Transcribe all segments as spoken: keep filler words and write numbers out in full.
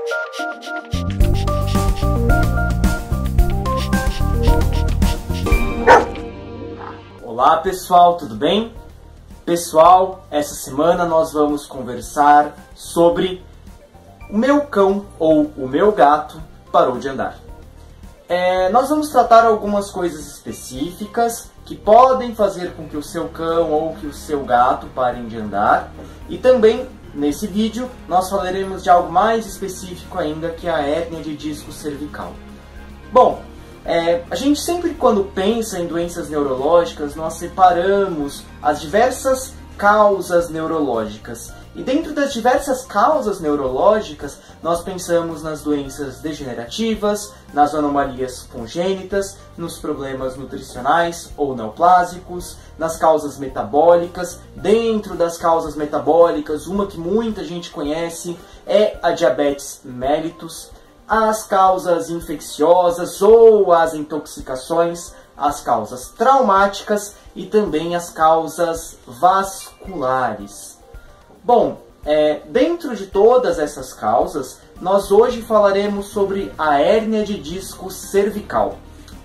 Olá pessoal, tudo bem? Pessoal, essa semana nós vamos conversar sobre o meu cão ou o meu gato parou de andar. É, nós vamos tratar algumas coisas específicas que podem fazer com que o seu cão ou que o seu gato parem de andar. E também, nesse vídeo, nós falaremos de algo mais específico ainda, que é a hérnia de disco cervical. Bom, é, a gente sempre quando pensa em doenças neurológicas, nós separamos as diversas causas neurológicas. E dentro das diversas causas neurológicas, nós pensamos nas doenças degenerativas, nas anomalias congênitas, nos problemas nutricionais ou neoplásicos, nas causas metabólicas. Dentro das causas metabólicas, uma que muita gente conhece é a diabetes mellitus, as causas infecciosas ou as intoxicações, as causas traumáticas e também as causas vasculares. Bom, é, dentro de todas essas causas, nós hoje falaremos sobre a hérnia de disco cervical.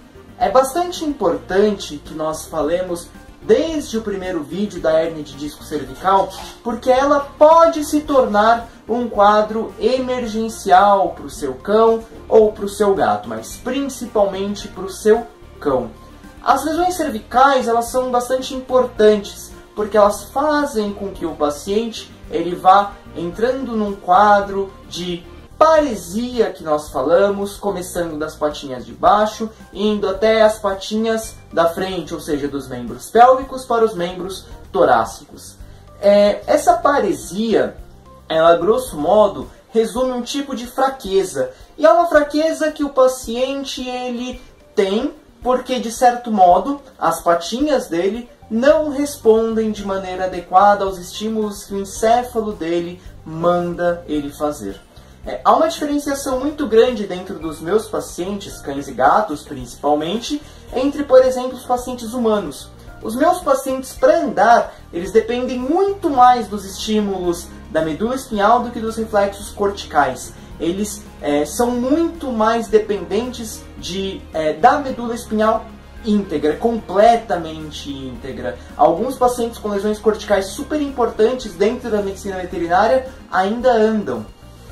É bastante importante que nós falemos desde o primeiro vídeo da hérnia de disco cervical, porque ela pode se tornar um quadro emergencial para o seu cão ou para o seu gato, mas principalmente para o seu cão. As lesões cervicais, elas são bastante importantes, porque elas fazem com que o paciente ele vá entrando num quadro de paresia que nós falamos, começando das patinhas de baixo, indo até as patinhas da frente, ou seja, dos membros pélvicos para os membros torácicos. É, essa paresia, ela, grosso modo, resume um tipo de fraqueza. E é uma fraqueza que o paciente ele tem porque, de certo modo, as patinhas dele não respondem de maneira adequada aos estímulos que o encéfalo dele manda ele fazer. É, há uma diferenciação muito grande dentro dos meus pacientes, cães e gatos principalmente, entre, por exemplo, os pacientes humanos. Os meus pacientes, para andar, eles dependem muito mais dos estímulos da medula espinhal do que dos reflexos corticais. Eles é, são muito mais dependentes de, é, da medula espinhal íntegra, completamente íntegra. Alguns pacientes com lesões corticais super importantes dentro da medicina veterinária ainda andam.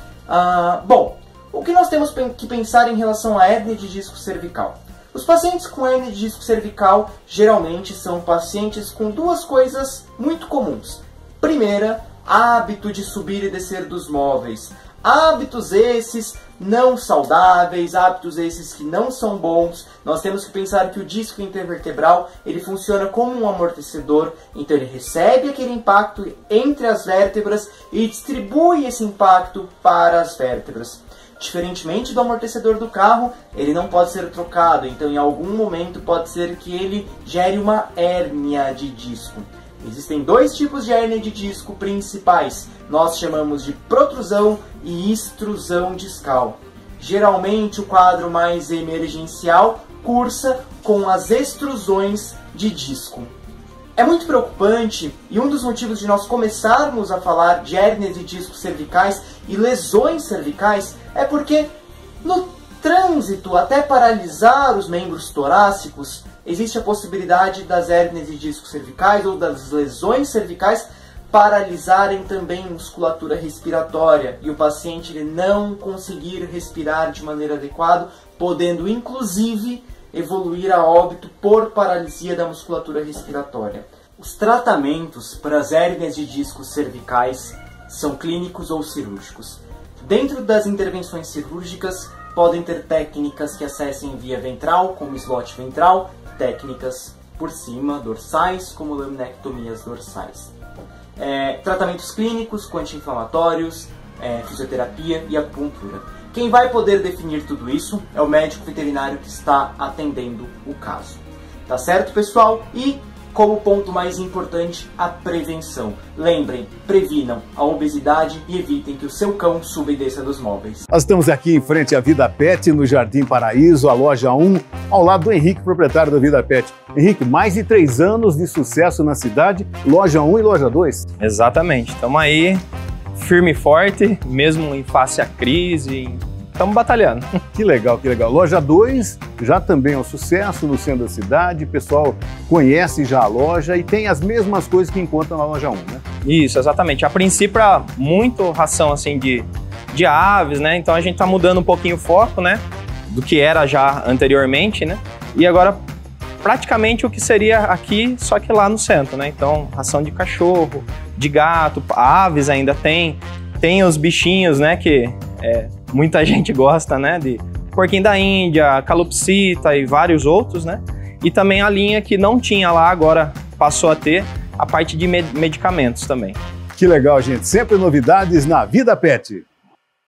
Ah, bom, o que nós temos que pensar em relação à hérnia de disco cervical? Os pacientes com hérnia de disco cervical geralmente são pacientes com duas coisas muito comuns. Primeira, hábito de subir e descer dos móveis. Hábitos esses não saudáveis, hábitos esses que não são bons. Nós temos que pensar que o disco intervertebral ele funciona como um amortecedor, então ele recebe aquele impacto entre as vértebras e distribui esse impacto para as vértebras. Diferentemente do amortecedor do carro, ele não pode ser trocado, então em algum momento pode ser que ele gere uma hérnia de disco. Existem dois tipos de hérnia de disco principais. Nós chamamos de protrusão e extrusão discal. Geralmente o quadro mais emergencial cursa com as extrusões de disco. É muito preocupante e um dos motivos de nós começarmos a falar de hérnias de disco cervicais e lesões cervicais é porque no trânsito até paralisar os membros torácicos existe a possibilidade das hérnias de disco cervicais ou das lesões cervicais paralisarem também a musculatura respiratória e o paciente ele não conseguir respirar de maneira adequada, podendo inclusive evoluir a óbito por paralisia da musculatura respiratória. Os tratamentos para as hérnias de disco cervicais são clínicos ou cirúrgicos. Dentro das intervenções cirúrgicas, podem ter técnicas que acessem via ventral, como slot ventral, técnicas por cima, dorsais, como laminectomias dorsais. É, tratamentos clínicos, com anti-inflamatórios, é, fisioterapia e acupuntura. Quem vai poder definir tudo isso é o médico veterinário que está atendendo o caso. Tá certo, pessoal? E, como ponto mais importante, a prevenção. Lembrem, previnam a obesidade e evitem que o seu cão suba e desça dos móveis. Nós estamos aqui em frente à Vida Pet, no Jardim Paraíso, a loja um, ao lado do Henrique, proprietário da Vida Pet. Henrique, mais de três anos de sucesso na cidade, loja um e loja dois. Exatamente, estamos aí firme e forte, mesmo em face à crise. Estamos batalhando. Que legal, que legal. Loja dois já também é um sucesso no centro da cidade, o pessoal conhece já a loja e tem as mesmas coisas que encontra na loja um, né? Isso, exatamente. A princípio, era muito ração assim de, de aves, né? Então a gente tá mudando um pouquinho o foco, né? Do que era já anteriormente, né? E agora praticamente o que seria aqui, só que lá no centro, né? Então, ração de cachorro, de gato, aves ainda tem. Tem os bichinhos, né? Que é, muita gente gosta, né? De porquinho da Índia, calopsita e vários outros, né? E também a linha que não tinha lá, agora passou a ter a parte de med- medicamentos também. Que legal, gente. Sempre novidades na Vida Pet.